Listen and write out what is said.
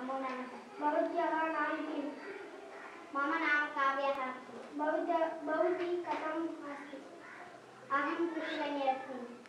नमो नमः। भवत्याः नाम किम्? मम नाम काव्यः। भवती कथम् अस्ति? अहं कुशलिनी अस्मि।